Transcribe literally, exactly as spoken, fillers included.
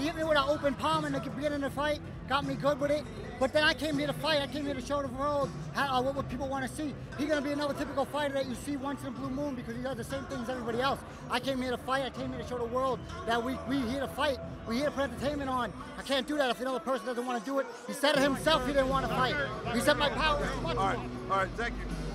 He hit me with an open palm in the beginning of the fight, got me good with it. But then I came here to fight. I came here to show the world how, uh, what, what people want to see. He's going to be another typical fighter that you see once in a blue moon because he does the same things as everybody else. I came here to fight. I came here to show the world that we we here to fight. We here to put entertainment on. I can't do that if another person doesn't want to do it. He said it himself he didn't want to fight. He said my power is much more. All right, all right, thank you.